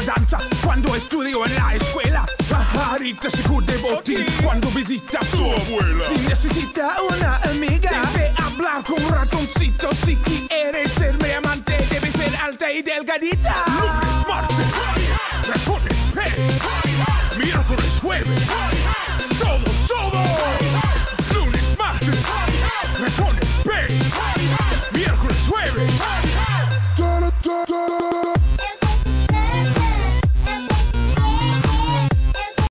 danza cuando estudio en la escuela. Pajarita se cubre botín cuando visita a su abuela. Si necesita una amiga, debe hablar con un ratoncito. Si quiere ser mi amante, debe ser alta y delgadita.